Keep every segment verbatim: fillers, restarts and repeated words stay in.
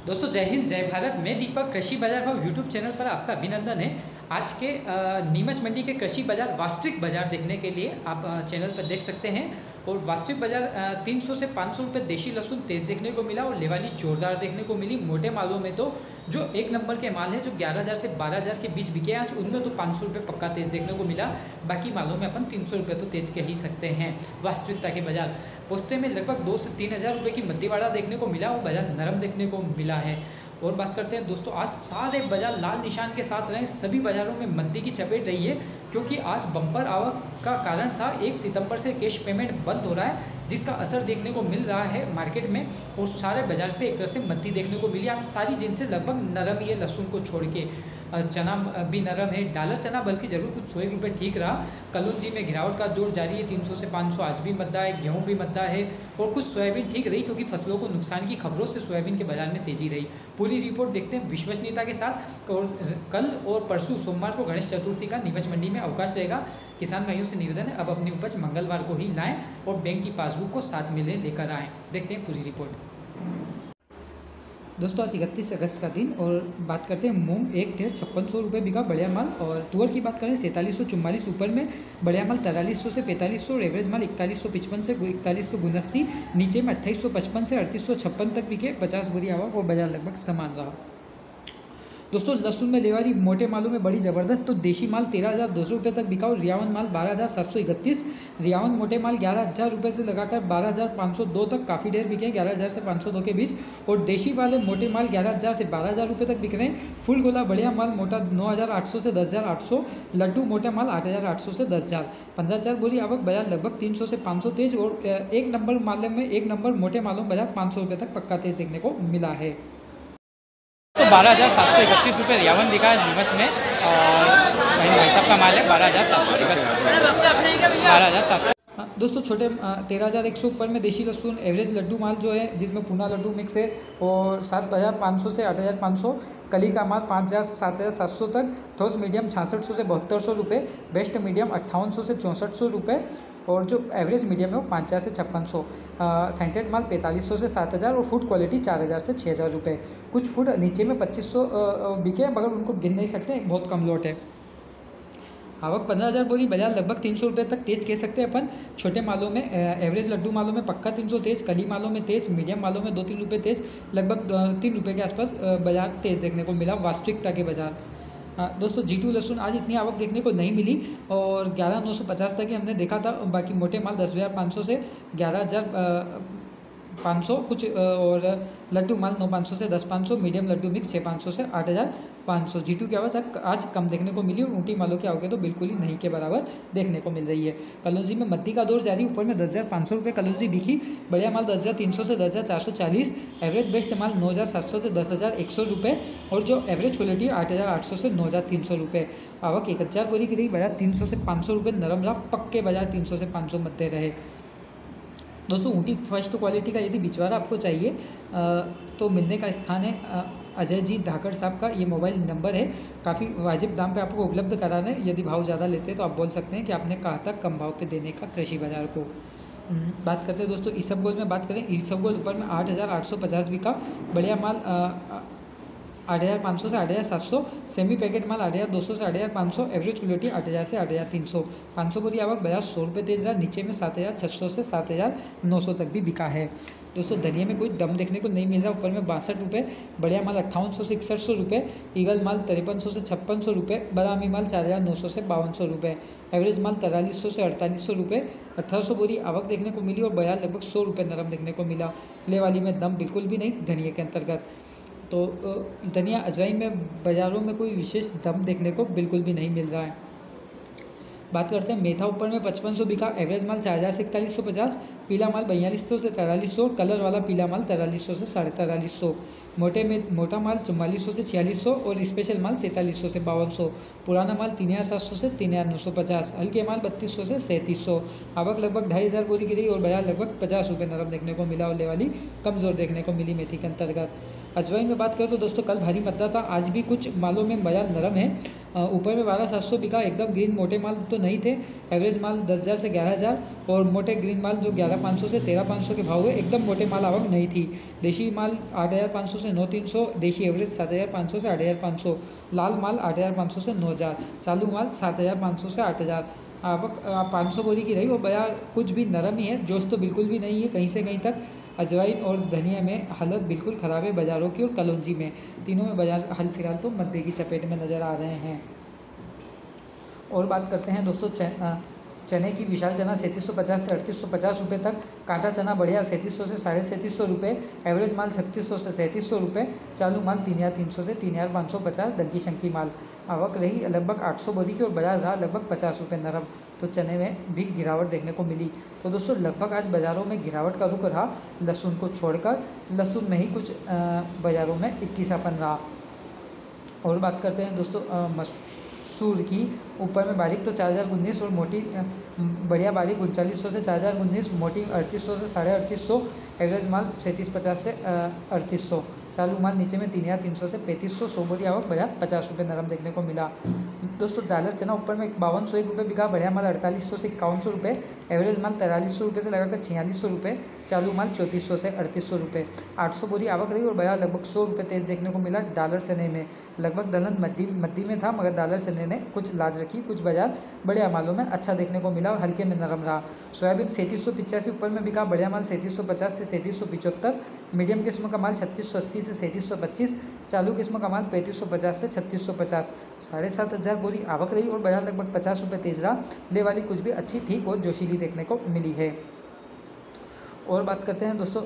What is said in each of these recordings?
दोस्तों जय हिंद जय भारत। मैं दीपक कृषि बाजार भाव यूट्यूब चैनल पर आपका अभिनंदन है। आज के नीमच मंडी के कृषि बाजार वास्तविक बाजार देखने के लिए आप चैनल पर देख सकते हैं। और वास्तविक बाजार तीन सौ से पाँच सौ रुपये देशी लहसुन तेज़ देखने को मिला और लेवाली जोरदार देखने को मिली। मोटे मालों में तो जो एक नंबर के माल है जो ग्यारह हज़ार से बारह हज़ार के बीच बिके आज, उनमें तो पाँच सौ रुपये पक्का तेज़ देखने को मिला। बाकी मालों में अपन तीन सौ रुपये तो तेज़ कह ही सकते हैं। वास्तविकता के बाजार पोस्ते में लगभग दो से तीन हज़ार रुपये की मध्यवाड़ा देखने को मिला और बाजार नरम देखने को मिला है। और बात करते हैं दोस्तों, आज सारे बाजार लाल निशान के साथ रहे। सभी बाजारों में मंदी की चपेट रही है क्योंकि आज बम्पर आवक का कारण था। एक सितंबर से कैश पेमेंट बंद हो रहा है जिसका असर देखने को मिल रहा है मार्केट में। और सारे बाजार पे एक तरह से मंदी देखने को मिली। आज सारी जिनसे लगभग नरम ही है, लहसुन को छोड़ के। चना भी नरम है, डॉलर चना बल्कि जरूर कुछ सौ एक रुपये ठीक रहा। कलौंजी में गिरावट का जोर जारी है, तीन सौ से पाँच सौ आज भी मद्दा है। गेहूँ भी मद्दा है और कुछ सोयाबीन ठीक रही क्योंकि फसलों को नुकसान की खबरों से सोयाबीन के बाजार में तेजी रही। पूरी रिपोर्ट देखते हैं विश्वसनीयता के साथ। और कल और परसों सोमवार को गणेश चतुर्थी का नीमच मंडी में अवकाश रहेगा। किसान भाइयों से निवेदन है अब अपनी उपज मंगलवार को ही लाएं और बैंक की पासबुक को साथ में लेकर आएँ। देखते हैं पूरी रिपोर्ट। दोस्तों आज इकतीस अगस्त का दिन और बात करते हैं मूंग एक ढेर छप्पन सौ रुपये बिका बढ़िया माल। और तुअर की बात करें सैंतालीस सौ चुम्बालीस ऊपर में बढ़िया माल तैंतालीस सौ से पैंतालीस सौ और एवरेज माल इकतालीस सौ पचपन से इकतालीस सौ उनासी। नीचे में अट्ठाईस सौ पचपन से अड़तीस सौ छप्पन तक बिके। पचास बुरी आवक और बाजार लगभग समान रहा। दोस्तों लहसुन में लेवाली मोटे मालों में बड़ी ज़बरदस्त। तो देशी माल तेरह हज़ार दो सौ रुपये तक बिका और रियावन माल बारह हज़ार सात सौ इकतीस। रियावन मोटे माल ग्यारह हज़ार रुपये से लगाकर बारह हज़ार पाँच सौ दो तक काफ़ी ढेर बिके, ग्यारह हज़ार से पाँच सौ दो के बीच। और देशी वाले मोटे माल ग्यारह हज़ार से बारह हज़ार रुपये तक बिक रहे हैं। फुल गोला बढ़िया माल मोटा नौ हज़ार आठ सौ से दस हज़ार आठ सौ। लड्डू मोटा माल आठ हज़ार आठ सौ से दस हज़ार। पंद्रह हज़ार बोरी आवक बाजार लगभग तीन सौ से पाँच सौ तेज। और एक नंबर माल में एक नंबर मोटे मालों बाजार पाँच सौ रुपये तक पक्का तेज देखने को मिला है। तो बारह हज़ार सात सौ इकतीस रुपये रियावन बिका है नीमच में। और भाई साहब का माल है बारह हज़ार सात सौ इकतीस बारह हज़ार सात सौ। दोस्तों छोटे तेरह हज़ार एक सौ ऊपर में देशी लहसुन एवरेज लड्डू माल जो है जिसमें पूना लड्डू मिक्स है और सात हज़ार पाँच सौ से आठ हज़ार पाँच सौ। कली का माल पाँच हज़ार से सात हज़ार सात सौ तक। ठोस मीडियम छियासठ सौ से बहत्तर सौ रुपये। बेस्ट मीडियम अट्ठावन सौ से चौंसठ सौ रुपये। और जो एवरेज मीडियम है वो पाँच हज़ार से छप्पन सौ। सेंटेड माल पैंतालीस सौ से सात हज़ार और फूड क्वालिटी चार हज़ार से छः हज़ार रुपये। कुछ फूड नीचे में पच्चीस सौ बिके मगर उनको गिन नहीं सकते, बहुत कम लोट है। आवक पंद्रह हज़ार बोरी बाजार लगभग तीन सौ रुपये तक तेज कह सकते हैं अपन। छोटे मालों में एवरेज लड्डू मालों में पक्का तीन सौ तेज, कली मालों में तेज, मीडियम मालों में दो तीन रुपये तेज, लगभग तीन रुपये के आसपास बाजार तेज देखने को मिला वास्तविकता के बाजार। दोस्तों जी टू लहसुन आज इतनी आवक देखने को नहीं मिली और ग्यारह नौ सौ पचास तक ही हमने देखा था। बाकी मोटे माल दस हज़ार पाँच सौ से ग्यारह हज़ार पाँच सौ कुछ और लड्डू माल नौ पाँच सौ से दस पाँच सौ। मीडियम लड्डू मिक्स छः पाँच सौ से आठ हज़ार पाँच सौ। जी टू की आवाज़ आज कम देखने को मिली और ऊँटी मालों की आवकें तो बिल्कुल ही नहीं के बराबर देखने को मिल रही है। कलौंजी में मद्दी का दौर जारी, ऊपर में दस हज़ार पाँच सौ रुपये कलौंजी बिकी। बढ़िया माल दस हज़ार तीन सौ से दस हज़ार चार सौ चालीस। एवरेज बेस्ट माल नौ हज़ार सात सौ से दस हज़ार एक सौ रुपये और जो एवरेज क्वालिटी आठ हज़ार आठ सौ से नौ हज़ार तीन सौ रुपये। आवक एक हज़ार बोरी की रही, बाजार तीन सौ से पाँच सौ रुपये नरम रहा। पक्के बाजार तीन सौ से पाँच सौ मध्य रहे। दोस्तों ऊँटी फर्स्ट क्वालिटी का यदि बिचवारा आपको चाहिए तो मिलने का स्थान है अजय जी धाकड़ साहब का ये मोबाइल नंबर है। काफ़ी वाजिब दाम पे आपको उपलब्ध करा रहे हैं। यदि भाव ज़्यादा लेते हैं तो आप बोल सकते हैं कि आपने कहा था कम भाव पे देने का कृषि बाजार को। बात करते हैं दोस्तों इसबगोल में बात करें, इसबगोल ऊपर में आठ हज़ार आठ सौ पचास बिका। बढ़िया माल आठ हज़ार पाँच सौ से आठ हज़ार सात सौ। सेमी पैकेट माल आठ हज़ार दो सौ से आठ हज़ार पाँच सौ। एवरेज क्वालिटी आठ हज़ार से आठ हज़ार तीन सौ। पाँच सौ बोरी आवक बाजार सौ रुपये तेज रहा। नीचे में सात हज़ार छः सौ से सात हज़ार नौ सौ तक भी बिका है। दोस्तों धनिया में कोई दम देखने को नहीं मिल रहा, ऊपर में बासठ रुपये। बढ़िया माल अट्ठावन सौ से इकसठ सौ रुपये। ईगल माल तिरपन सौ से छप्पन सौ रुपये। बादामी माल चार हज़ार नौ सौ से बावन सौ रुपये। एवरेज माल तैंतालीस सौ से अड़तालीस सौ रुपये। अठारह सौ बोरी आवक देखने को मिली और बाजार लगभग सौ रुपये नरम देखने को मिला। लेवाली में दम बिल्कुल भी नहीं धनिया के अंतर्गत। तो धनिया अजवाइन में बाज़ारों में कोई विशेष दम देखने को बिल्कुल भी नहीं मिल रहा है। बात करते हैं मेथा ऊपर में पचपन सौ बिका। एवरेज माल चार हज़ार से इकतालीस सौ पचास। पीला माल बयालीस सौ से तैंतालीस सौ। कलर वाला पीला माल तैंतालीस सौ से साढ़े तैंतालीस सौ। मोटे में मोटा माल चौवालीस सौ से छियालीस सौ और स्पेशल माल सैंतालीस सौ से बावन सौ। पुराना माल तीन हज़ार सात सौ से तीन हज़ार नौ सौ पचास। हल्के माल बत्तीस सौ से सैंतीस सौ। आवक लगभग ढाई हज़ार बोरी की रही और बाजार लगभग पचास रुपये नरम देखने को मिला और लेवाली कमज़ोर देखने को मिली मेथी के अंतर्गत। अजवाइन में बात करें तो दोस्तों कल भारी मद्दा था, आज भी कुछ मालों में बाजार नरम है। ऊपर में बारह सात सौ बिका, एकदम ग्रीन मोटे माल तो नहीं थे। एवरेज माल दस हज़ार से ग्यारह हज़ार और मोटे ग्रीन माल जो ग्यारह बारह पाँच सौ से तेरह पाँच सौ के भाव हुए। एकदम मोटे माल आवक नहीं थी। देशी माल आठ हज़ार पाँच सौ से नौ तीन सौ, देशी एवरेज सात हज़ार पाँच सौ से आठ हज़ार पाँच सौ, लाल माल आठ हज़ार पाँच सौ से नौ हज़ार, चालू माल सात हज़ार पाँच सौ से आठ हज़ार। आवक पाँच सौ बोरी की रही और बाजार कुछ भी नरम ही है, जोश तो बिल्कुल भी नहीं है कहीं से कहीं तक। अजवाइन और धनिया में हालत बिल्कुल ख़राब है बाज़ारों की, और कलौंजी में, तीनों में बाजार हाल फिलहाल तो मद्दे की चपेट में नज़र आ रहे हैं। और बात करते हैं दोस्तों चने की। विशाल चना सैंतीस सौ पचास से अड़तीस सौ पचास रुपये तक, कांटा चना बढ़िया सैंतीस सौ से साढ़े सैंतीस सौ रुपये, एवरेज माल छत्तीस सौ से सैंतीस सौ रुपये, चालू माल तीन हज़ार तीन सौ से तीन हज़ार पाँच सौ पचास, डंकी शंकी माल। आवक रही लगभग आठ सौ बोरी की और बाजार रहा लगभग पचास रुपये नरम, तो चने में भी गिरावट देखने को मिली। तो दोस्तों लगभग आज बाज़ारों में गिरावट का रुख रहा, लहसुन को छोड़कर। लहसुन में ही कुछ बाज़ारों में इक्कीसापन रहा। और बात करते हैं दोस्तों मसूर की। ऊपर में बारीक तो चार हज़ार उन्नीस और मोटी बढ़िया बारीक उनचालीस सौ से चार हज़ार उन्नीस, मोटी अड़तीस सौ से साढ़े अड़तीस सौ, एवरेज माल सैंतीस पचास से अड़तीस सौ, चालू माल नीचे में तीन हज़ार तीन सौ से पैंतीस सौ, सौ बोरी आवक बाजार पचास रुपये नरम देखने को मिला। दोस्तों दालर चना ऊपर में बावन सौ एक रुपये बिका, बढ़िया माल अड़तालीस सौ से इक्यावन सौ रुपये, एवरेज माल तैंतालीस सौ रुपये से लगाकर छियालीस सौ रुपये, चालू माल चौंतीस सौ से अड़तीस सौ रुपये। आठ सौ बोरी आवक रही और बाजार लगभग सौ रुपये तेज देखने को मिला। डॉलर चने में लगभग दलहन मद्दी मद्दी में था, मगर डॉलर चने ने कुछ लाज रखी, कुछ बाजार बढ़िया मालों में अच्छा देखने को मिला और हल्के में नरम रहा। सोयाबीन सैंतीस सौ पिचासी ऊपर में बिका, बढ़िया माल सैंतीस सौ पचास से सैंतीस सौ पिचहत्तर, मीडियम किस्म का माल छत्तीस सौ अस्सी से सैंतीस सौ पच्चीस, चालू किस्म का माल पैंतीस सौ पचास से छत्तीस सौ पचास। साढ़े सात हज़ार बोरी आवक रही और बाजार लगभग पचास रुपये तेज रहा। ले वाली कुछ भी अच्छी ठीक और जोशीली देखने को मिली है। और बात करते हैं दोस्तों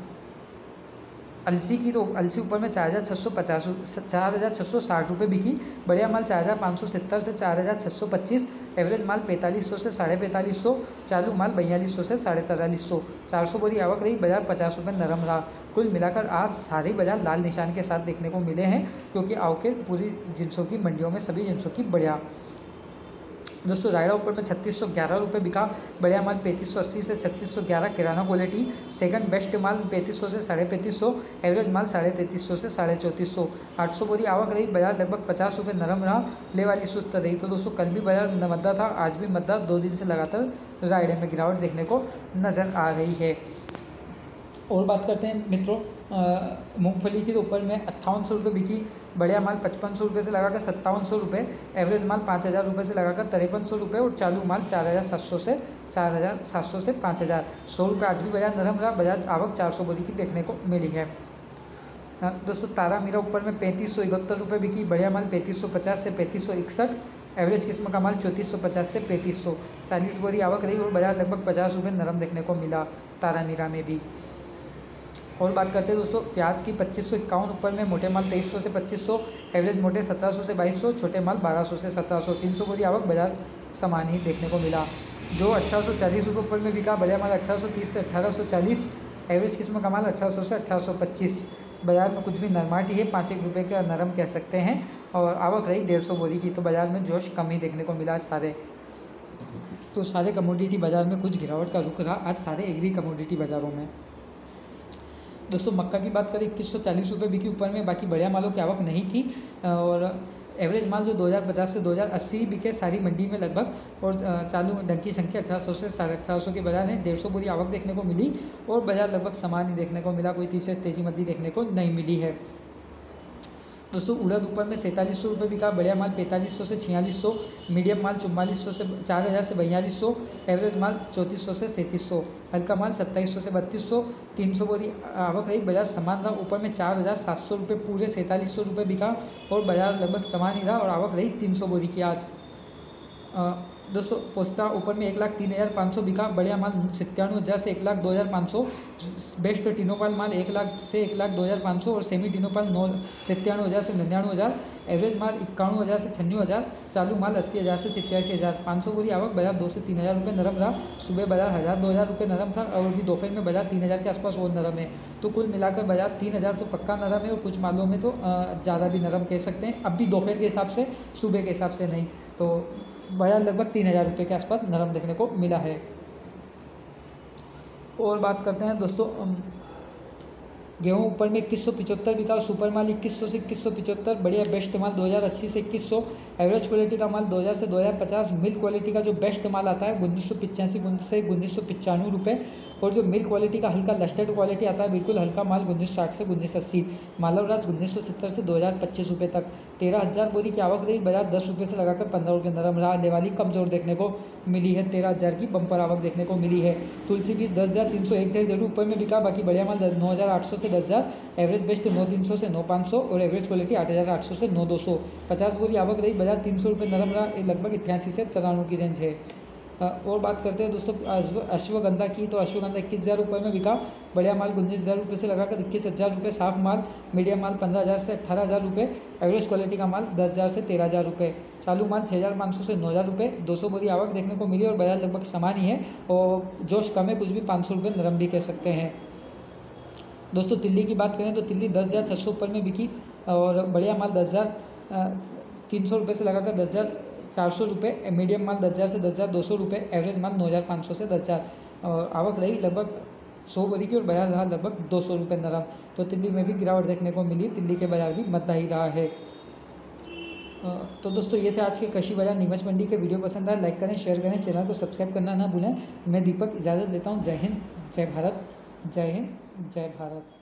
अलसी की। तो अलसी ऊपर में चार हज़ार छः सौ पचास चार हज़ार छः सौ साठ रुपये बिकी, बढ़िया माल चार हज़ार पाँच सौ सत्तर से चार हज़ार छः सौ पच्चीस, एवरेज माल पैंतालीस सौ से साढ़े पैंतालीस सौ, चालू माल बयालीस सौ से साढ़े तैंतालीस सौ। चार सौ बोरी आवक रही, बाजार पचास रुपये नरम रहा। कुल मिलाकर आज सारे बाजार लाल निशान के साथ देखने को मिले हैं, क्योंकि आवके पूरी जिनसों की मंडियों में सभी जिनसों की बढ़िया। दोस्तों रायड़ा ऊपर में छत्तीस सौ ग्यारह रुपये बिका, बढ़िया माल पैंतीस सौ अस्सी से छत्तीस सौ ग्यारह, किराना क्वालिटी। सेकंड बेस्ट माल पैंतीस सौ से साढ़े पैंतीस सौ, एवरेज माल साढ़े तैंतीस सौ से साढ़े चौंतीस सौ। आठ सौ बोरी आवक रही, बाजार लगभग पचास रुपये नरम रहा। ले वाली सुस्त रही। तो दोस्तों कल भी बाजार मद्दा था, आज भी मद्दा, दो दिन से लगातार रायड़े में गिरावट देखने को नज़र आ रही है। और बात करते हैं मित्रों मूंगफली के ऊपर में अट्ठावन सौ रुपये बिकी, बढ़िया माल पचपन सौ रुपये से लगाकर सत्तावन सौ रुपये, एवरेज माल पाँच हज़ार रुपये से लगाकर तिरपन सौ रुपये, और चालू माल चार हज़ार सात सौ से चार हज़ार सात सौ से पाँच हज़ार। सौ रुपये आज भी बाजार नरम रहा। बाजार आवक चार सौ बोरी की देखने को मिली है। दोस्तों तारा मीरा ऊपर में पैंतीस सौ इकहत्तर रुपये बिकी, बढ़िया माल पैंतीस सौ पचास से पैंतीस सौ इकसठ, एवरेज किस्म का माल चौंतीस सौ पचास से पैंतीस सौ। चालीस बोरी आवक रही और बाजार लगभग पचास रुपये नरम देखने को मिला तारा मीरा में भी। और बात करते हैं दोस्तों प्याज की। पच्चीस सौ इक्यावन ऊपर में, मोटे माल तेईस सौ से पच्चीस सौ, एवरेज मोटे सत्रह सौ से बाईस सौ, छोटे माल बारह सौ से सत्रह सौ। तीन सौ बोरी आवक बाजार समान ही देखने को मिला। जो अठारह सौ चालीस रुपये ऊपर में बिका, बढ़िया माल अठारह सौ तीस से अठारह सौ चालीस, एवरेज किस्म का माल अठारह सौ से अठारह सौ पच्चीस। बाजार में कुछ भी नरमाट ही है, पाँच एक रुपये का नरम कह सकते हैं। और आवक रही डेढ़ सौ बोरी की, तो बाजार में जोश कम ही देखने को मिला सारे। तो सारे कमोडिटी बाजार में कुछ गिरावट का रुख रहा आज सारे एग्री कमोडिटी बाज़ारों में। दोस्तों मक्का की बात करें, इक्कीस सौ चालीस रुपये बिकी ऊपर में, बाकी बढ़िया मालों की आवक नहीं थी। और एवरेज माल जो दो हज़ार पचास से दो हज़ार अस्सी बिके सारी मंडी में लगभग। और चालू डंकी संख्या अठारह सौ से साढ़े अठारह सौ के बाजार है। डेढ़ सौ बोरी आवक देखने को मिली और बाजार लगभग समान ही देखने को मिला, कोई तीसरे तेजी मद्दी देखने को नहीं मिली है। दोस्तों उड़द ऊपर में सैंतालीस सौ रुपये बिका, बढ़िया माल पैंतालीस सौ से छियालीस सौ, मीडियम माल चौवालीस सौ से चार हज़ार से बयालीस सौ, एवरेज माल चौंतीस सौ से सैंतीस सौ, हल्का माल सत्ताईस सौ से बत्तीस सौ। तीन सौ बोरी आवक रही, बाजार समान रहा। ऊपर में चार हज़ार सात सौ रुपये पूरे सैंतालीस सौ रुपये बिका और बाजार लगभग समान ही रहा और आवक रही तीन सौ बोरी की आज। दोस्तों पोस्ता ऊपर में एक लाख तीन हज़ार पाँच सौ बिका, बढ़िया माल सत्तानवे हज़ार से एक लाख दो हज़ार पाँच सौ, बेस्ट टिनोपाल माल एक लाख से एक लाख दो हज़ार पाँच सौ और सेमी टिनोपाल नौ सत्तानवे हज़ार से निन्यानवे हज़ार, एवरेज माल इक्यानवे हज़ार से छन्नवे हज़ार, चालू माल अस्सी हज़ार से सत्तासी हज़ार। पाँच सौ बोरी आवक, बाजार दो से तीन हज़ार रुपये नरम रहा। सुबह बाजार हज़ार दो हज़ार रुपये नरम था और अभी दोपहर में बाजार तीन हज़ार के आसपास और नरम है। तो कुल मिलाकर बाजार तीन हज़ार तो पक्का नरम है और कुछ मालों में तो ज़्यादा भी नरम कह सकते हैं। अब भी दोपहर के हिसाब से, सुबह के हिसाब से नहीं। तो बाजार लगभग तीन हज़ार रुपये के आसपास नरम देखने को मिला है। और बात करते हैं दोस्तों गेहूं ऊपर में इक्कीस सौ पिचहत्तर बिका, सुपर माल इक्कीस सौ से इक्कीस सौ पिचहत्तर, बढ़िया बेस्ट माल दो हज़ार अस्सी से इक्कीस सौ, एवरेज क्वालिटी का माल दो हज़ार से दो हज़ार पचास, मिल्क क्वालिटी का जो बेस्ट माल आता है उन्नीस सौ पिचासी से उन्नीस सौ पचानवे रुपये और जो मिल्क क्वालिटी का हल्का लस्टर्ड क्वालिटी आता है बिल्कुल हल्का माल उन्नीस साठ से उन्नीस अस्सी, मालवराज उन्नीस सौ सत्तर से दो हज़ार पच्चीस रुपये तक। तेरह हज़ार बोरी की आवक रही, बाजार दस रुपये से लगाकर पंद्रह रुपये नरम रहा। लेवाली कमजोर देखने को मिली है, तेरह हज़ार की बम्पर आवक देखने को मिली है। तुलसी बीस दस हज़ार तीन सौ एक डेढ़ जरूर ऊपर में बिका, बाकी बढ़िया माल दस नौ हज़ार आठ सौ से दस हज़ार, एवरेज बेस्ट नौ तीन सौ से नौ पाँच सौ और एवरेज क्वालिटी आठ हज़ार आठ सौ से नौ दो सौ। पचास बोरी आवक रही, बाजार तीन सौ रुपये नरम रहा, लगभग अट्ठासी से तिरानवे की रेंज है। और बात करते हैं दोस्तों अश्वगंधा की, तो अश्वगंधा इक्कीस हज़ार रुपये में बिका, बढ़िया माल उन्नीस हज़ार रुपये से लगाकर इक्कीस हज़ार रुपये, साफ माल मीडियम माल पंद्रह हज़ार से अट्ठारह हज़ार रुपये, एवरेज क्वालिटी का माल दस हज़ार से तेरह हज़ार रुपये, चालू माल छः हज़ार पाँच सौ से नौ हज़ार रुपये। दो सौ बोरी आवक देखने को मिली और बाजार लगभग समान ही है और जोश कम है, कुछ भी पाँच सौ रुपये नरम भी कह सकते हैं। दोस्तों तिल्ली की बात करें तो तिल्ली दस हज़ार छः सौ ऊपर में बिकी और बढ़िया माल दस हज़ार तीन सौ रुपये से लगाकर दस हज़ार चार सौ रुपये, मीडियम माल दस हज़ार से दस हज़ार दो सौ रुपये, एवरेज माल नौ हज़ार पाँच सौ से दस हज़ार और आवक रही लगभग सौ बोरी की और बाजार रहा लगभग दो सौ रुपये नरम। तो तिल्ली में भी गिरावट देखने को मिली, तिल्ली के बाजार भी मद्दा ही रहा है। तो दोस्तों ये थे आज के कृषि बाजार नीमच मंडी के। वीडियो पसंद आए लाइक करें, शेयर करें, चैनल को सब्सक्राइब करना ना भूलें। मैं दीपक इजाज़त लेता हूँ। जय हिंद, जय भारत। जय हिंद, जय भारत।